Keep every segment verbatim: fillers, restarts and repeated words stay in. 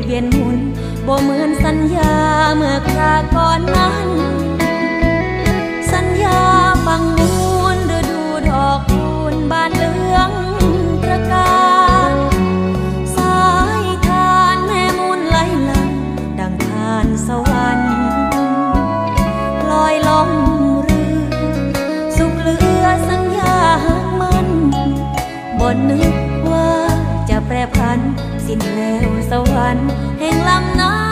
วียนหมุนบ่เหมือนสัญญาเมื่อคราก่อนนั้นสัญญาฟังมูลฤดูดอกคูณบานเหลืองตระการสายทานแม่มูลไหลหลังดังทานสวรรค์ลอยล่องเรือสุขเหลือสัญญาหักมันบ่นึกว่าจะแปรพันสิ้นแล้วสวรรค์แห่งลำน้ำ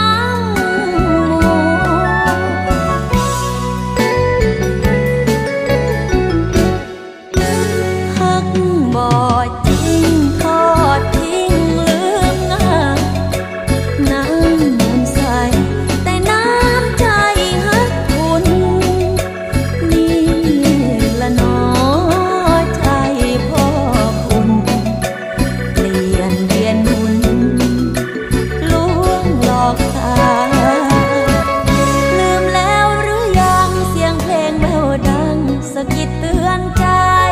หักบ่จริงทอดทิ้งลืมงามน้ำมูลใสแต่น้ำใจหักคุณนี่ละน้อใจพ่อคุณเปลี่ยนเวียนหมุนลวงหลอกตาลืมแล้วหรือยังเสียงเพลงแววดังสะกิดเตือนใจ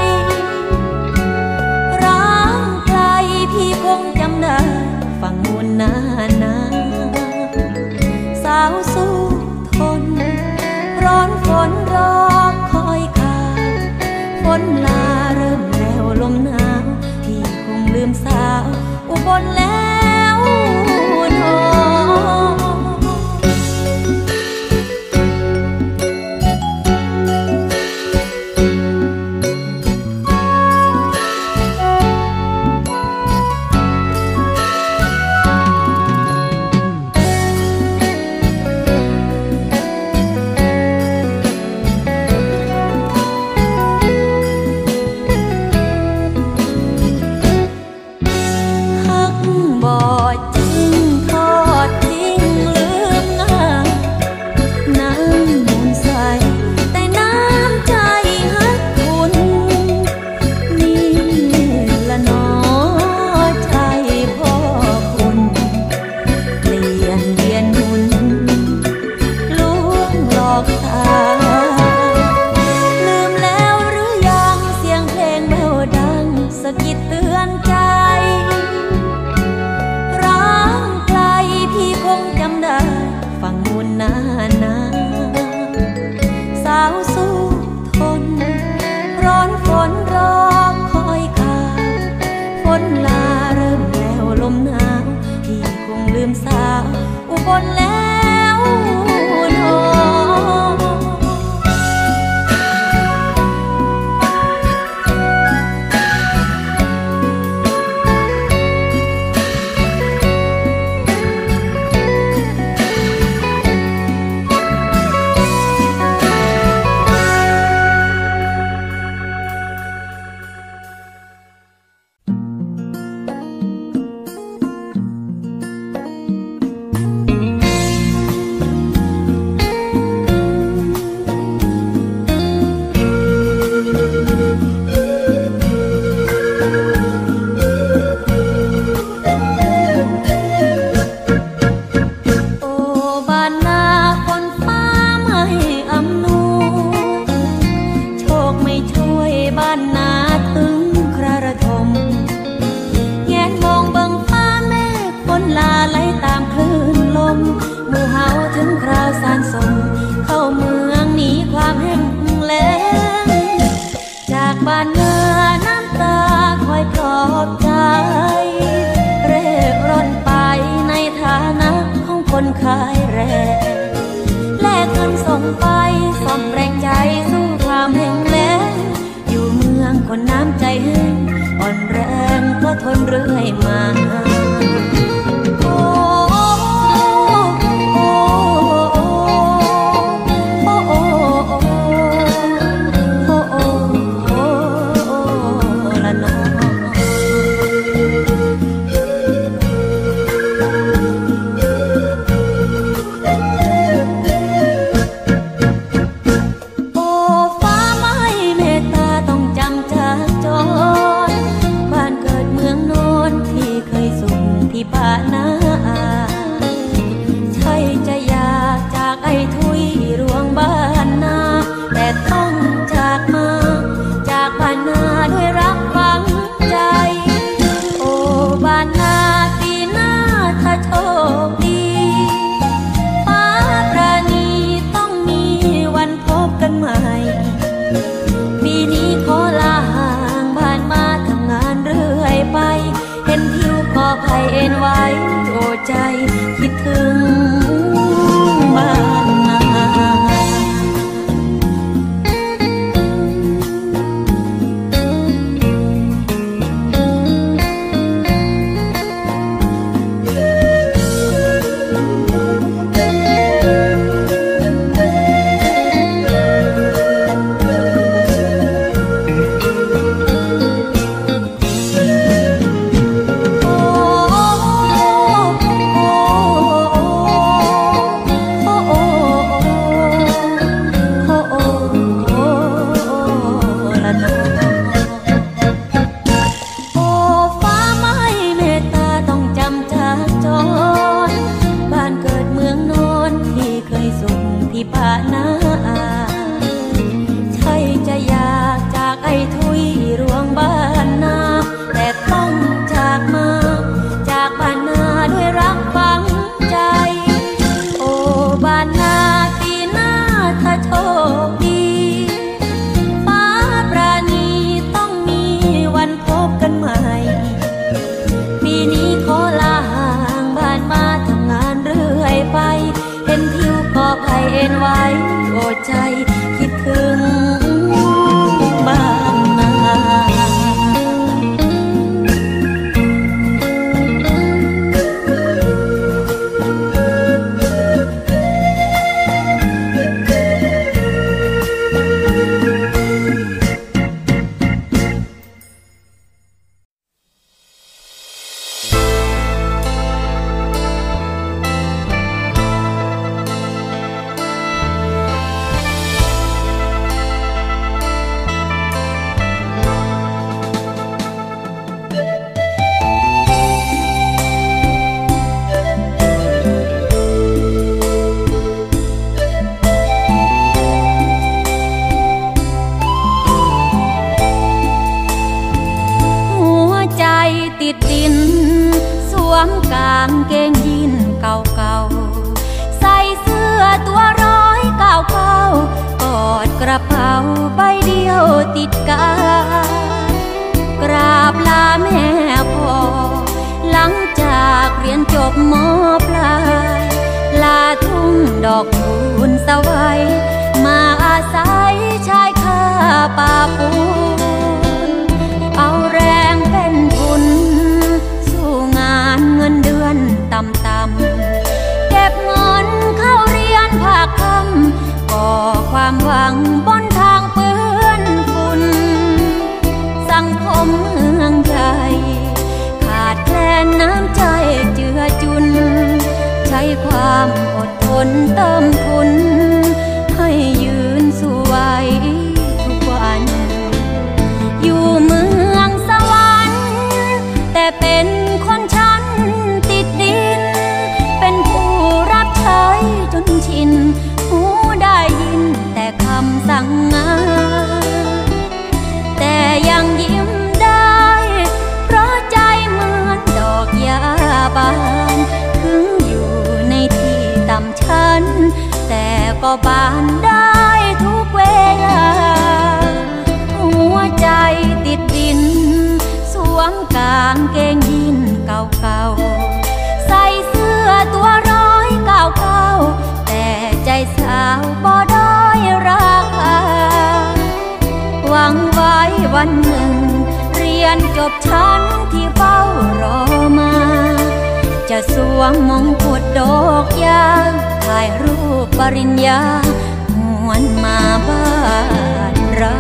ร้างไกลพี่คงจำได้ฟังมูลนานาสาวสู้ทนร้อนฝนรอคอยข่าวฝนลาเริ่มแล้วลมหนาวพี่คงลืมสาวอุบลแล้วโนหักบ่จริงทอดทิ้งลืมงามน้ำมูลใสแต่น้ำใจหักคุณนี่ละน้อใจพ่อคุณเปลี่ยนเวียนหมุนลวงหลอกตาลืมแล้วหรือยังเสียงเพลงแววดังสะกิดเตือนใจร้างไกลพี่คงจำได้ฟังมูลนานาสาวสู้ทนร้อนฝนรอคอยข่าวฝนลาเริ่มแล้วลมหนาวพี่คงลืมสาวอุบลแล้วโนคนขายแรงแลกเงินส่งไปส่งแรงใจสู้ความแห้งแล้งอยู่เมืองคนน้ำใจแห้งอ่อนแรงก็ทนเรื่อยมาโอ้โอ้โอ้โอ้โอ้โอ้โอ้ละน้องป่านาใช่จะอยากจากไอ้ทุยรวงบ้านนาแต่ต้องจากมาจากบ้านนาด้วยรักฝังใจโอ้บ้านนาตีหน้าถ้าโชคางเกงยีนเก่าๆใส่เสื้อตัวร้อยเก้าเก้ากอดกระเป๋าใบเดียวติดกากราบลาแม่พ่อหลังจากเรียนจบม.ปลายลาทุ่งดอกคูณสวัยมาอาศัยชายคาป่าปูนเอาแรงเป็นทุนสู้งานเงินเดือนต่ำๆเก็บเงินเข้าเรียนภาคค่ำก่อความหวังบนทางเปื้อนฝุ่นสังคมเมืองใหญ่ขาดแคลนน้ำใจเจือจุนใช้ความอดทนเติมทุนให้ยืนสู้ไหวทุกวันอยู่เมืองสวรรค์แต่เป็นคนชั้นติดดินเป็นผู้รับใช้จนชินหูได้ยินแต่คำสั่งงานแต่ยังยิ้มได้เพราะใจเหมือนดอกหญ้าบานถึงอยู่ในที่ต่ำชันแต่ก็บานได้ทุกเวลาหัวใจติดดินสวมกางเกงยีนเก่าๆใส่เสื้อตัวร้อยเก้าเก้าแต่ใจสาวบ่ด้อยราคาหวังไว้วันหนึ่งเรียนจบชั้นที่เฝ้ารอมาจะสวมมงกุฎดอกยาถ่ายรูปปริญญาหวนมาบ้านเรา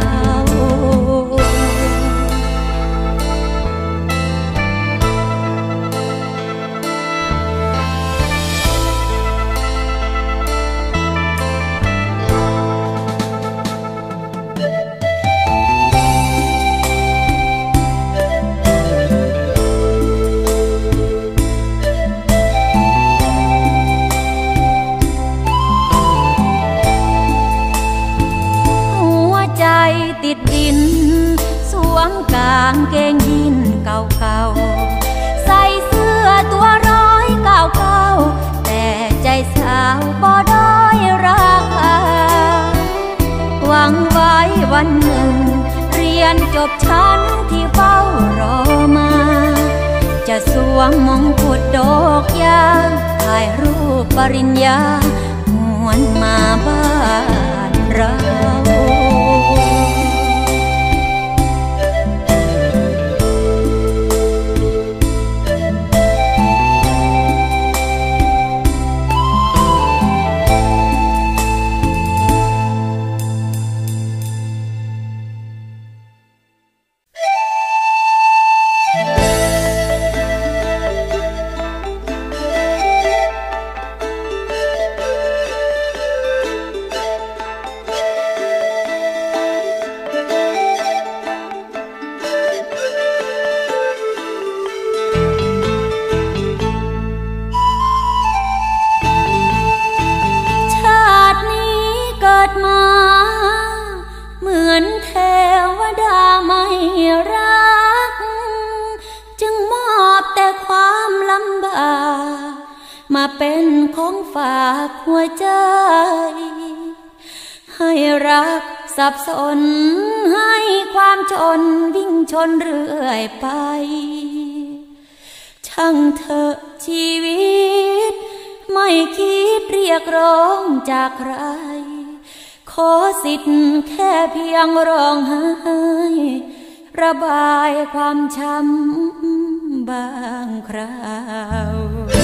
ติดดินสวมกางเกงยีนเก่าๆใส่เสื้อตัวร้อยเก้าเก้าแต่ใจสาวบ่ด้อยราคาหวังไว้วันหนึ่งเรียนจบชั้นที่เฝ้ารอมาจะสวมมงกุฎดอกยาถ่ายรูปปริญญาหวนมาบ้านเรามาเป็นของฝากหัวใจให้รักสับสนให้ความจนวิ่งชนเรื่อยไปช่างเถอะชีวิตไม่คิดเรียกร้องจากใครขอสิทธิ์แค่เพียงร้องไห้ระบายความช้ำบางคราว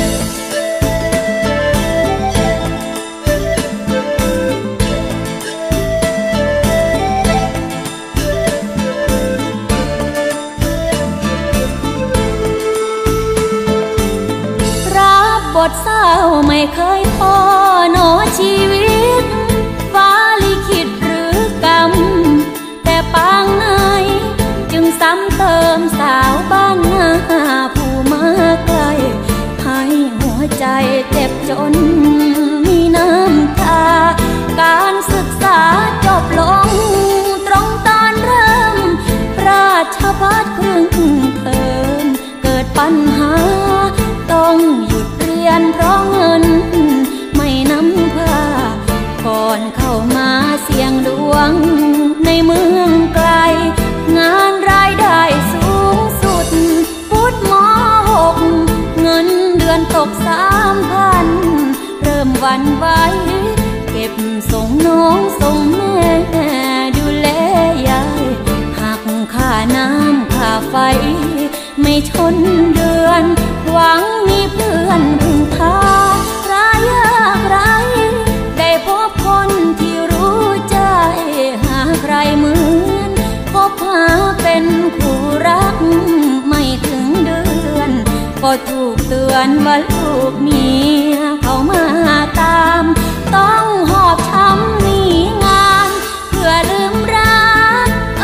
บทเศร้าไม่เคยพอหนอชีวิตฟ้าลิขิตหรือกรรมแต่ปางไหนจึงซ้ำเติมสาวบ้านหน้าผู้มาไกลให้หัวใจเจ็บจนมีน้ำตาการศึกษาจบลงตรงตอนเริ่มราชภัฏครึ่งเทอมเกิดปัญหาต้องหยุดยนเพราะเงินไม่นำพาก่อนเข้ามาเสี่ยงดวงในเมืองไกลงานรายได้สูงสุดพุทธมหกเงินเดือนตกสามพันเริ่มหวั่นไหวเก็บส่งน้องส่งแม่ดูแลยายหักค่าน้ำค่าไฟไม่ชนเดือนหวังมีเพื่อนพึ่งพารายยากไรได้พบคนที่รู้ใจหาใครเหมือนพบหาเป็นคู่รักไม่ถึงเดือนก็ถูกเตือนว่าลูกเมียเขามาตามต้องหอบช้ำหนีงานเพื่อลืมรักเอ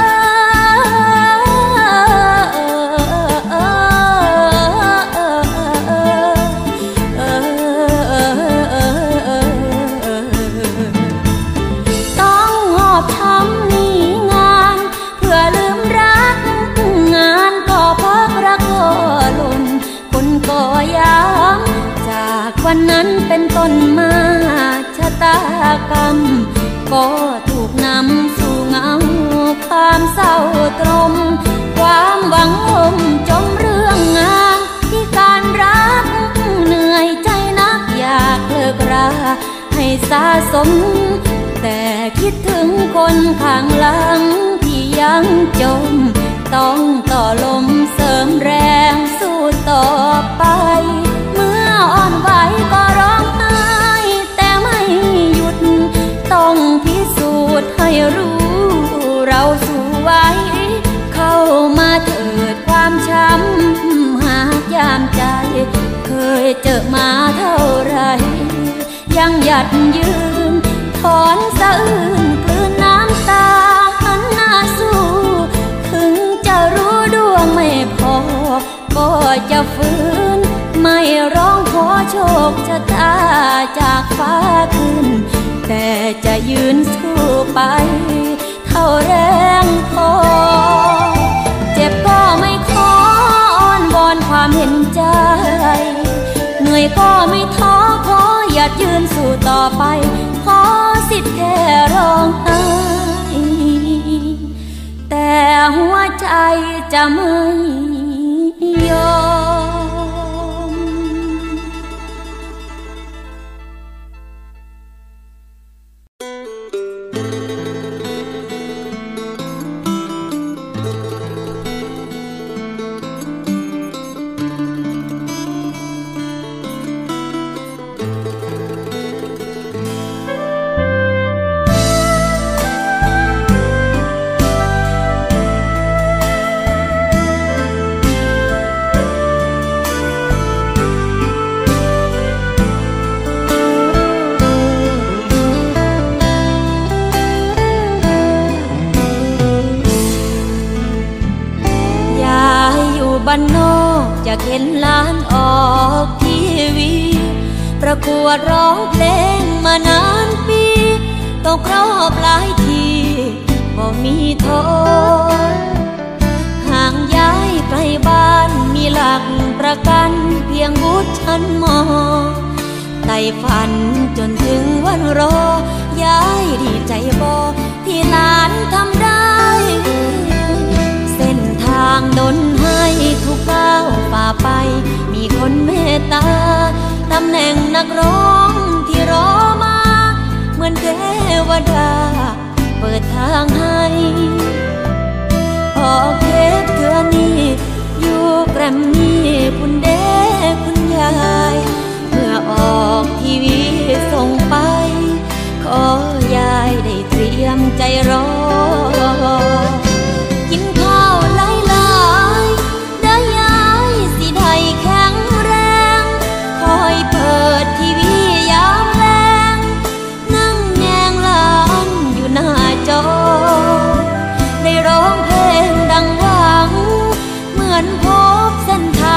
อต้องหอบช้ำหนีงานเพื่อลืมรักงานก็พักรักก็หล่นคนก็ย้ำจากวันนั้นเป็นต้นมาชะตากรรมก็ถูกนำสู่เงาความเศร้าตรมความหวังอมจมเรื่องงานที่การรักเหนื่อยใจนักอยากเลิกราให้สะสมแต่คิดถึงคนข้างหลังที่ยังจมต้องต่อลมเสริมแรงสู้ต่อไปเมื่ออ่อนไหวก็ร้องไห้แต่ไม่หยุดต้องพิสูจน์ให้รู้เราสู้ไหวเข้ามาเถิดความช้ำหากยามใจเคยเจอมาเท่าไรยังหยัดยืนถอนสะอื้นกลืนน้ำตาหันหน้าสู้ถึงจะรู้ดวงไม่พอก็จะฝืนไม่ร้องขอโชคชะตาจากฟ้าขึ้นแต่จะยืนสู้ไปเท่าแรงพอเจ็บก็ไม่ขออ้อนวอนความเห็นใจเหนื่อยก็ไม่ท้อขอหยัดยืนสู้ต่อไปขอสิทธิ์แค่ร้องไห้แต่หัวใจจะไม่ยอม บ้านนอกจะเข็นล้านออกทีวีประกวดร้องเพลงมานานปีตกรอบหลายทีก็มีโทษห่างย้ายไกลบ้านมีหลักประกันเพียงวุฒิชั้นม.ไต่ฝันจนถึงวันรอย้ายดีใจบ่ที่หลานทำได้เส้นทางดลให้ทุกก้าวฝ่าไปมีคนเมตตาตำแหน่งนักร้องที่รอมาเหมือนเทวดาเปิดทางให้ออกเทปเทือนี้อยู่แกรมมี่คุณเด้คุณยายเมื่อออกทีวีส่งไปขอยายได้เตรียมใจรอกินข้าวหลายๆได้ยายสิได้แข็งแรงคอยเปิดทีวียามแลงนั่งแยงหลานอยู่หน้าจอได้ร้องเพลงดังหวังเหมือนพบเส้นท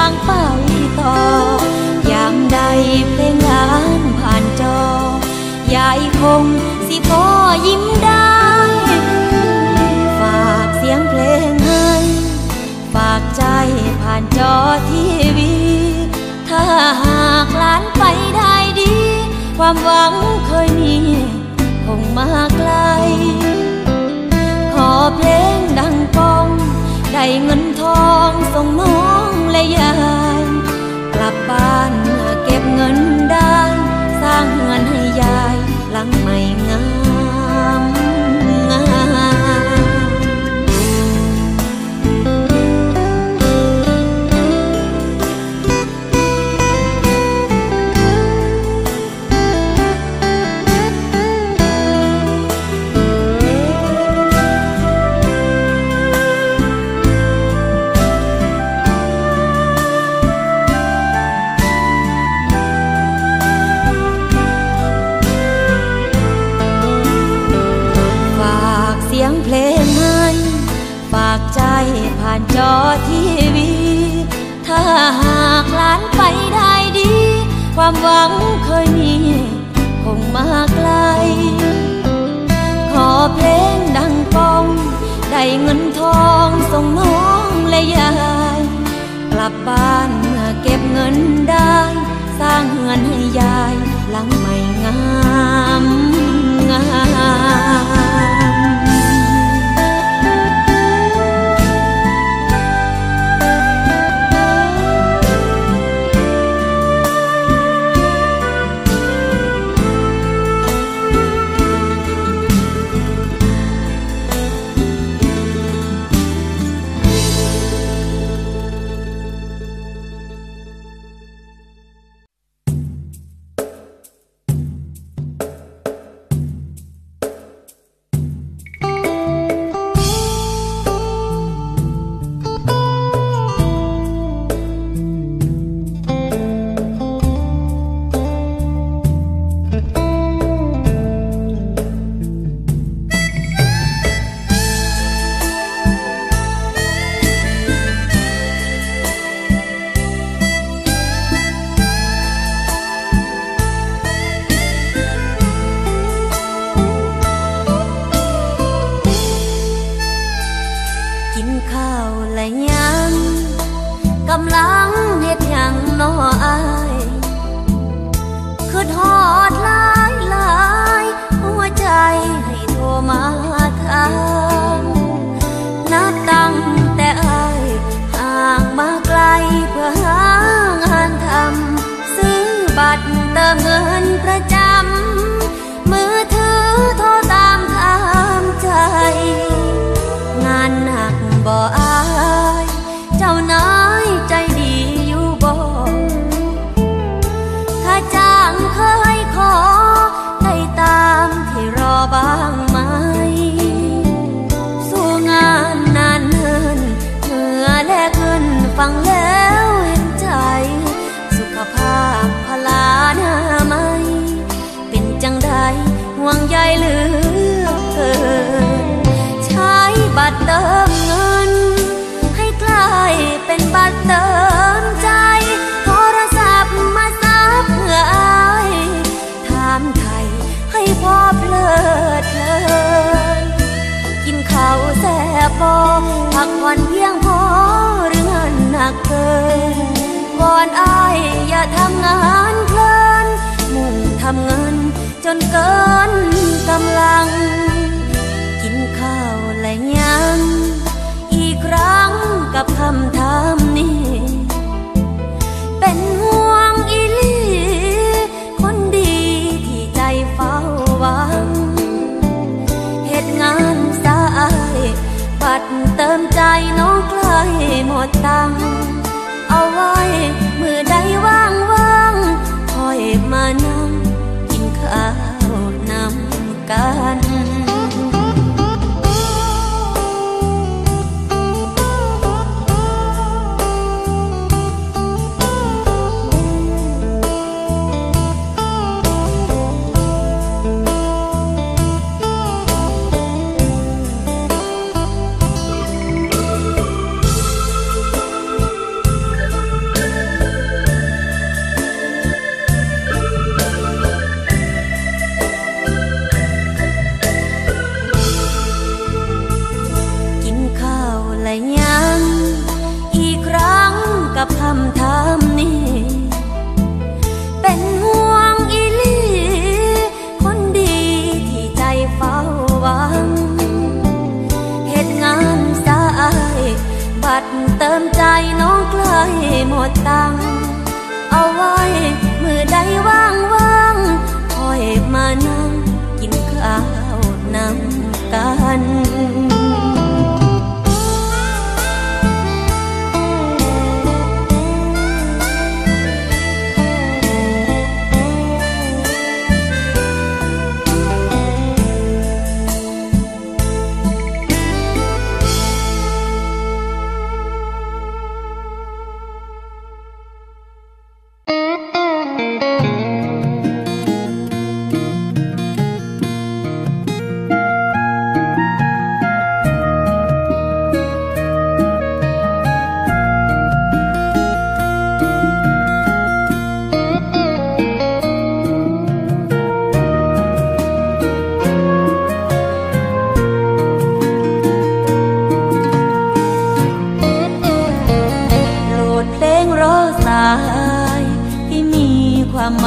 ความหวังเคยมีคงมาไกลขอเพลงดังก้องได้เงินทองส่งน้องและยายกลับบ้านเมื่อเก็บเงินได้สร้างเงินให้ยายหลังใหม่งามงามเพลงให้ฝากใจผ่านจอทีวีถ้าหากหลานไปได้ดีความหวังเคยมีคงมาไกลขอเพลงดังก้องได้เงินทองส่งน้องและยายกลับบ้านเมื่อเก็บเงินได้สร้างเงินให้ยายหลังใหม่งามงามเติมเงินประจำมือถือโทรตามถามใจงานหนักบ่อายเจ้านายใจดีอยู่บ่ถ้าจ้างเคยขอได้ตามที่รอบ้างไหมสู้งานนานเนินเหงื่อแลกเงินฟังแล้วเห็นใจสุขภาพพลาหน้าไม่เป็นจังใดห่วงใยเหลือเกินใช้บัตรเติมเงินให้กลายเป็นบัตรเติมใจโทรศัพท์มาซับเพื่ออายถามไทยให้พอเพลิดเพลินกินข้าวแซ่บบ่พักผ่อนเพียงพอหรือเงินหนักเกินวอนอายอย่าทำงานเพลินมุ่งทำเงินจนเกินกำลังกินข้าวและยังอีกครั้งกับคำถามนี้เป็นห่วงอีหลีคนดีที่ใจเฝ้าหวังเหตุงานสายบัตรเติมใจน้องใกล้หมดตังเอาไว้มือใดว่างว่างคอยมานั่งกินข้าวนำกัน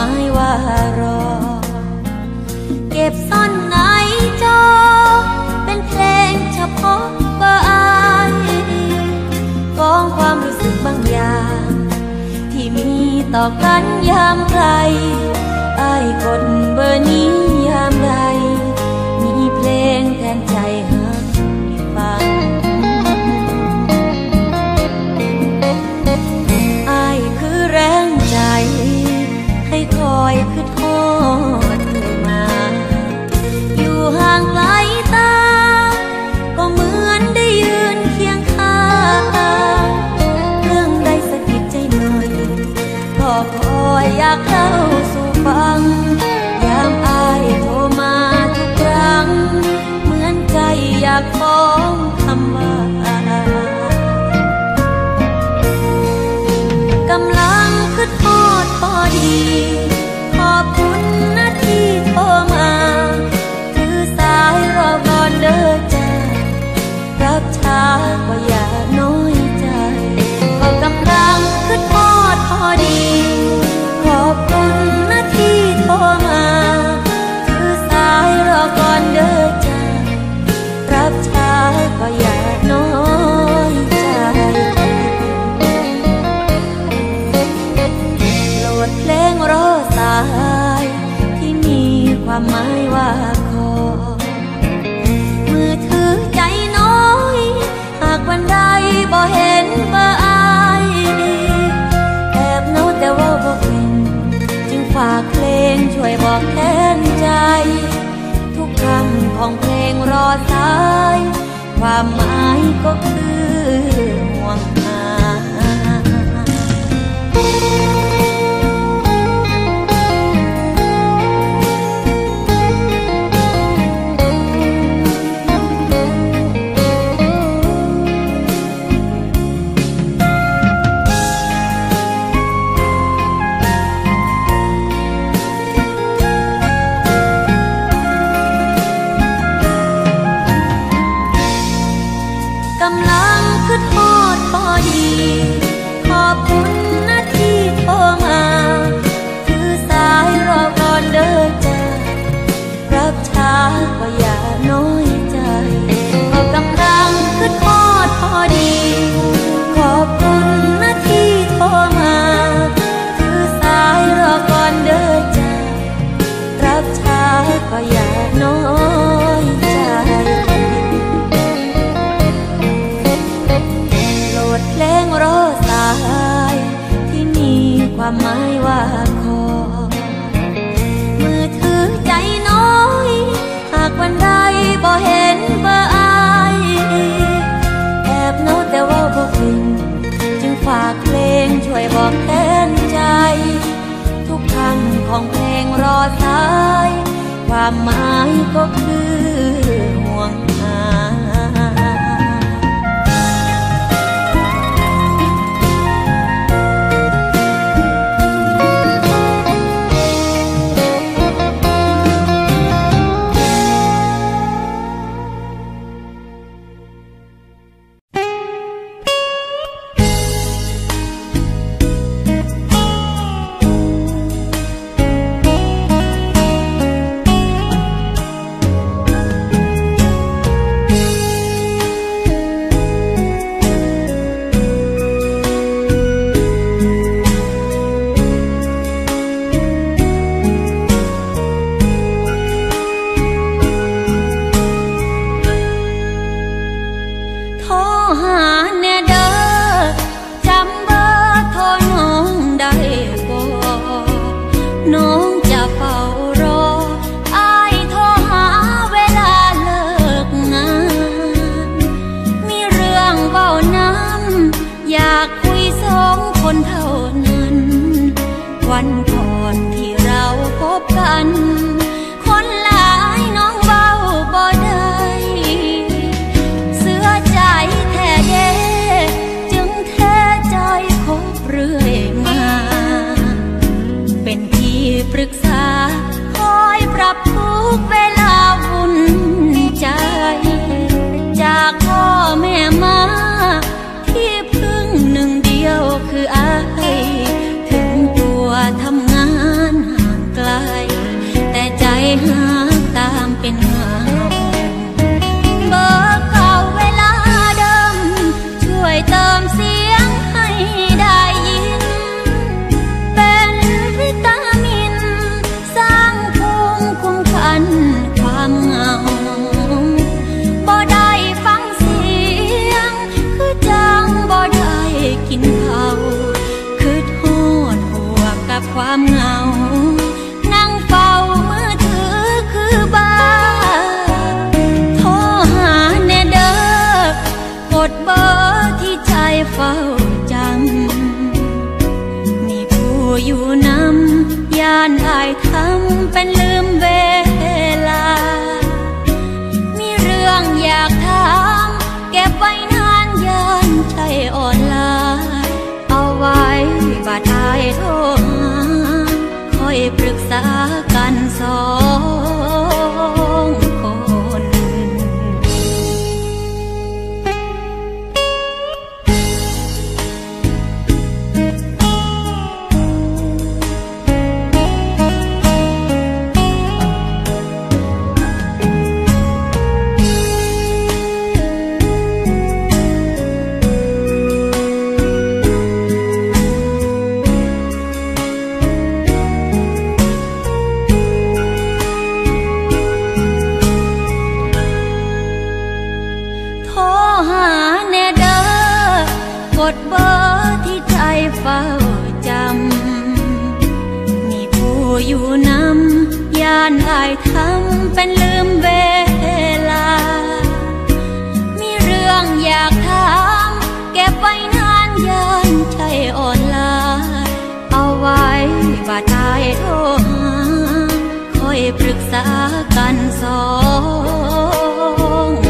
ายว่ารอเก็บซ่อนในจอเป็นเพลงเฉพาะเบอร์อายกองความรู้สึกบางอย่างที่มีต่อกันยามใครอายกดเบอร์นี้ยามใดมีเพลงแทนใจให้ฟังอายคือแรงใจให้คอยคือทอดเธอมาอยู่ห่างไกลตาก็เหมือนได้ยืนเคียงข้างเรื่องใดสะกิดใจหน่อยก็คอยอยากเล่าสู่ฟังยามอายโทรมาทุกครั้งเหมือนใจอยากฟ้องคำว่ากำลังคิดทอดพอดีขอบคุณนะที่โทรมาถือสายรอก่อนเด้อจ้ารับช้าก็อย่าน้อยใจก็กำลังคิดทอดพอดีขอบคุณนะที่โทรมาถือสายรอก่อนเด้อจ้ารับช้าก็อย่าน้อยใจโหลดเพลงรอสายที่มีความหมายว่าขอมือถือใจน้อยหากวันใดบ่เห็นเบอร์อายแอบโน้ตแต่ว่าบ่เป็นจึงฝากเพลงช่วยบอกแทนใจทุกคำของเพลงรอสายความหมายก็คือห่วงหากำลังคิดทอดพอดีขอบคุณนะที่โทรมาถือสายรอก่อนเด้อจ้ารับช้าก็อย่าน้อยใจก็กำลังคิดทอดพอดีขอบคุณนะที่โทรมาถือสายรอก่อนเด้อจ้ารับช้าก็อย่าน้อยใจเพลงรอสายที่มีความหมายว่าขอมือถือใจน้อยหากวันใดบ่เห็นเบอร์อายแอบโน้ตแต่ว่าบ่เป็นจึงฝากเพลงช่วยบอกแทนใจทุกคำของเพลงรอสายความหมายก็คือห่วงหาวันก่อนที่เราพบกันคนหลายน้องเบาบ่ได้เสื้อใจแท้เด้จึงแท้ใจคบเรื่อยมาเป็นที่ปรึกษาคอยปรับทุกเวลาวุ่นใจจากพ่อแม่มาที่พึ่งหนึ่งเดียวคืออายทำงานหานอายทำเป็นลืมเวลามีเรื่องอยากถามเก็บไว้นานย่านใจอ่อนลาเอาไว้บาดอายโทรหาคอยปรึกษากันสองคนกดเบอร์ที่ใจเฝ้าจำมีผู้อยู่นำย่านอายทำเป็นลืมเวลามีเรื่องอยากถามเก็บไว้นานย่านใจอ่อนลาเอาไว้บาดอายโทรหาคอยปรึกษากันสอง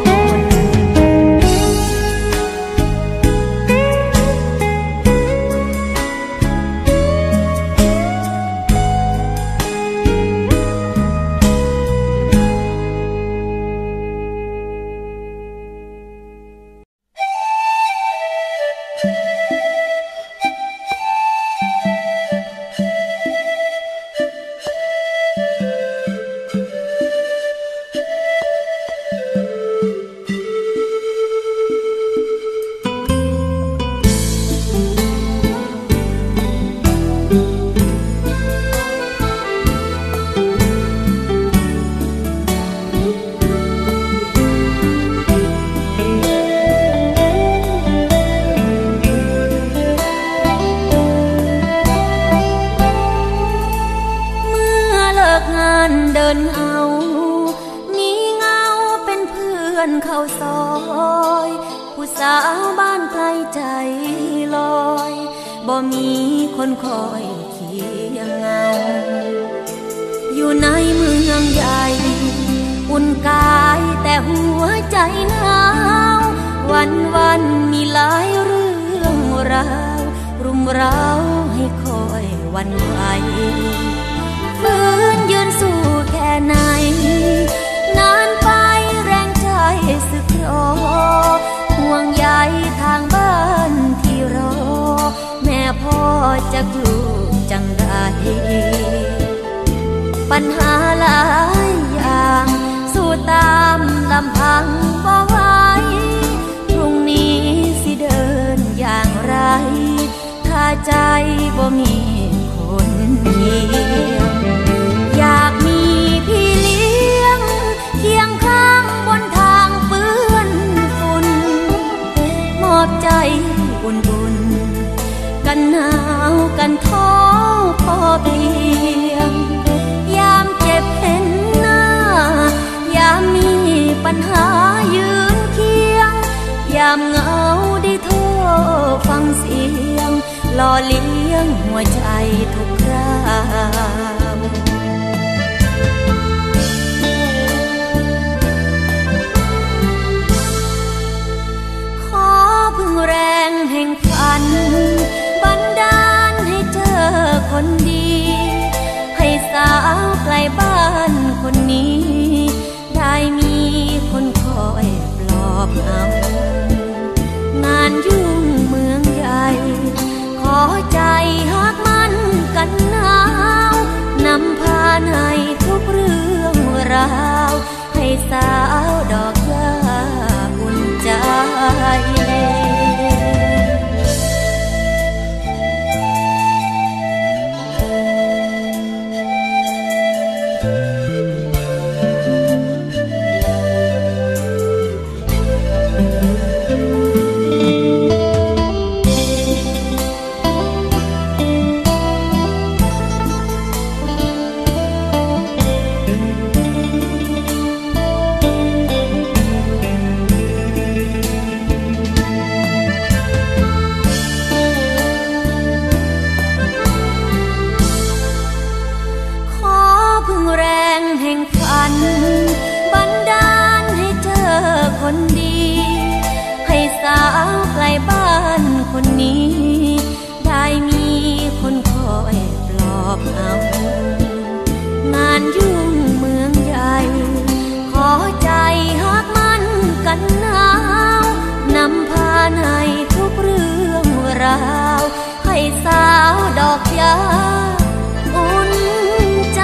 เดินเอามีเงาเป็นเพื่อนเข้าซอยผู้สาวบ้านไกลใจลอยบ่มีคนคอยเคียงเงาอยู่ในเมืองใหญ่อุ่นกายแต่หัวใจหนาววันวันมีหลายเรื่องราวรุมเร้าให้คอยวันไหวฝืนยืนสู้แค่ไหนนานไปแรงใจสึกรอห่วงใยทางบ้านที่รอแม่พ่อจะกลูกจังไรปัญหาหลายอย่างสู้ตามลำพังบ่ไหวพรุ่งนี้สิเดินอย่างไรถ้าใจบ่มีคนเคียงอยากมีพี่เลี้ยงเคียงข้างบนทางเปื้อนฝุ่นมอบใจอุ่นๆกันหนาวกันท้อพอเพียงยามเจ็บเห็นหน้ายามมีปัญหายืนเคียงยามเหงาได้โทรฟังเสียงหล่อเลี้ยงหัวใจทุกคราวขอพึ่งแรงแห่งฝันบันดาลให้เจอคนดีให้สาวไกลบ้านคนนี้ได้มีคนคอยปลอบเอางานยุ่งเมืองใหญ่ขอใจหักมันกันหนาวนำพาในทุกเรื่องราวให้สาวดอกยาอุ่นใจาวให้สาวดอกยาอุ่นใจ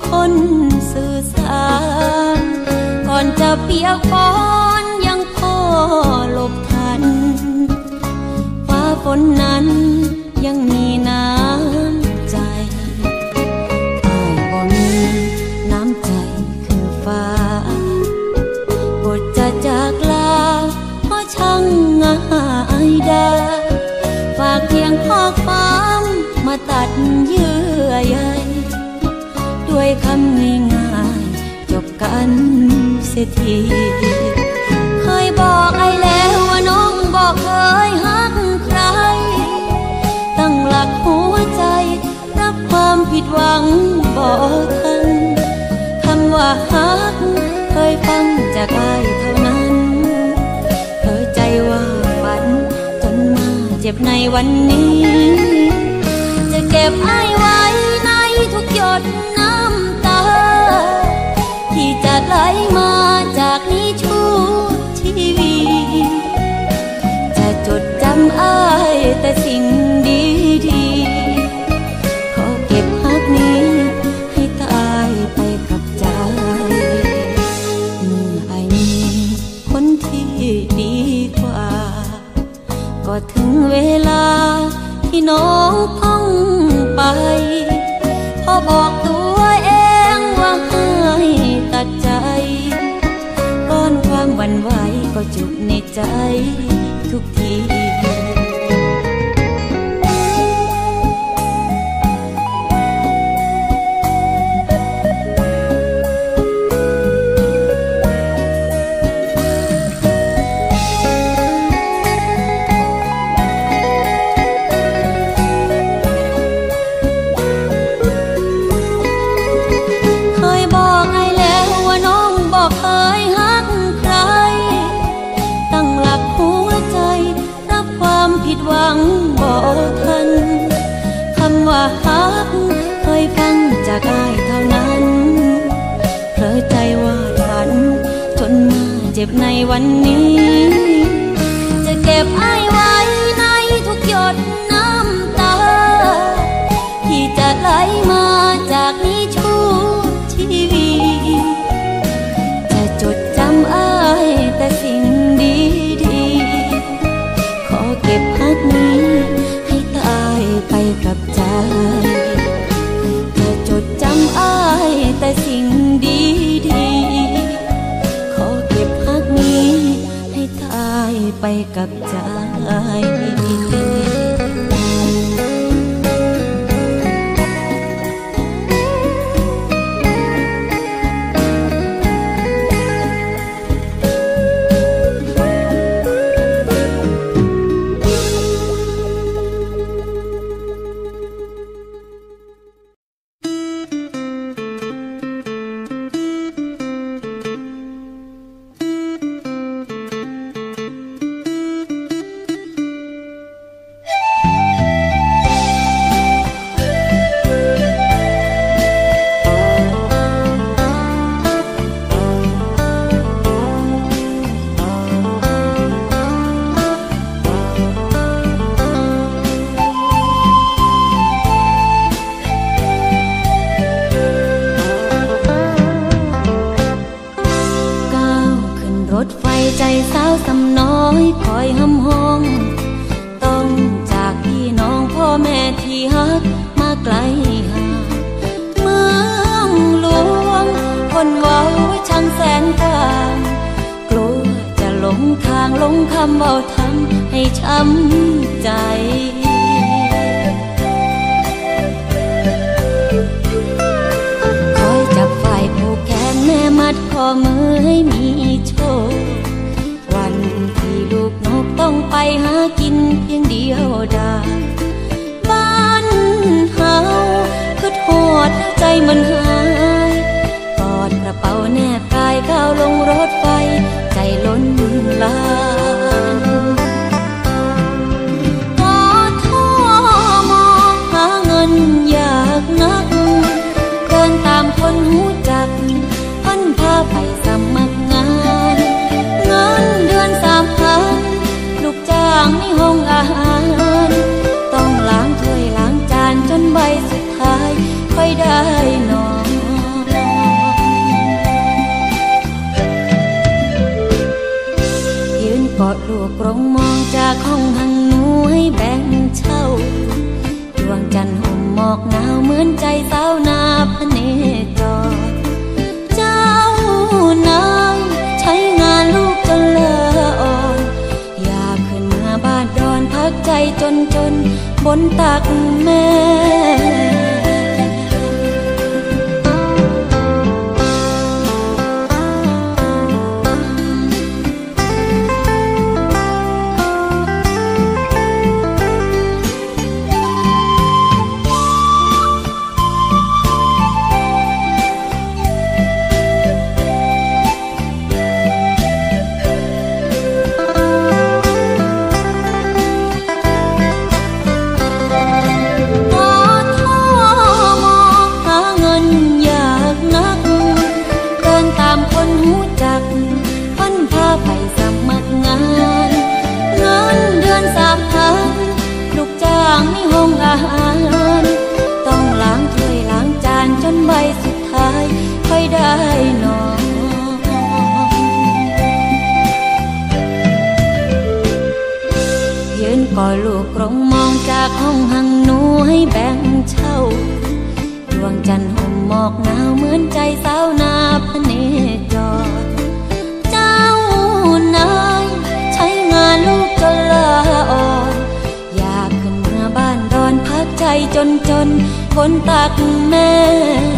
คนสื่อสารก่อนจะเปียกฝนยังพอหลบทันฟ้าฝนนั้นยังมีน้ำใจอ้ายบ่มีน้ำใจคือฟ้าบทจะจากลาเพราะช่างง่ายได้ฝากเพียงข้อความมาตัดเยื่อใยด้วยคำง่ายๆจบกันเสียทีเคยบอกไอ้แล้วว่าน้องบอกเคยฮักใครตั้งหลักหัวใจรับความผิดหวังบอกทันคำว่าฮักเคยฟังจากอ้ายเท่านั้นเธอใจว่าฝันจนมาเจ็บในวันนี้จะเก็บอ้ายไว้ในทุกหยดน้ำตาที่จะไหลมาจากนี้ชั่วชีวิตจะจดจำอ้ายแต่สิ่งดีๆขอเก็บฮักนี้ให้ตายไปกับใจเมื่ออ้ายมีคนที่ดีกว่าก็ถึงเวลาที่น้องต้องไปพอบอกตัวเองว่าให้ตัดใจก้อนความหวั่นไหวก็จุกในใจทุกทีหวังบอกทันคำว่าฮักเคยฟังจากอ้ายเท่านั้นเผลอใจว่าฝันจนมาเจ็บในวันนี้จะเก็บอ้ายไว้ในทุกหยดน้ำตาที่จะไหลมาจากนี้ชั่วชีวิตจะจดจำอ้ายแต่สิ่งดีเก็บฮักนี้ให้ตายไปกับใจจะจดจำอ้ายแต่สิ่งดีๆขอเก็บฮักนี้ให้ตายไปกับใจใจสาวสำน้อยคอยหำห้องต้องจากพี่น้องพ่อแม่ที่ฮักมาไกลห่างเมืองหลวงคนเว้าช่างแสนกว้างกลัวจะหลงทางหลงคำเว้าทำให้ช้ำใจคอยจับฝ่ายผูกแขนแม่มัดข้อมือให้มีโชควันที่ลูกนกต้องไปหากินเพียงเดียวดายบ้านเฮาคือโทษใจมันหายกอดกระเป๋าแนบกายก้าวลงรถไฟใจล้นลานกอดท่อมองหาเงินอยากนักเดินตามคนหูจักพันพาไปสมัครงานเงินเดือนสามพันลูกจ้างในห้องอาหารต้องล้างถ้วยล้างจานจนใบสุดท้ายค่อยได้นอนห้องหังหนูให้แบ่งเช่าดวงจันทร์ห่มหมอกหนาวเหมือนใจสาวนาพเนจรเจ้านายใช้งานลูกจนเลอะอ่อนอยากขึ้นเมื่อบ้านดอนพักใจจนจนบนตักแม่ต้องล้างถ้วยล้างจานจนใบสุดท้ายค่อยได้นอนยืนกอดลูกกรงมองจากห้องหังหนูให้แบ่งเช่าดวงจันทร์ห่มหมอกหนาวเหมือนใจสาวนาพเนจรเจ้านายใช้งานลูกจนละอ่อนอยากขึ้นเมื่อบ้านดอนพักใจจนจนคนตักแม่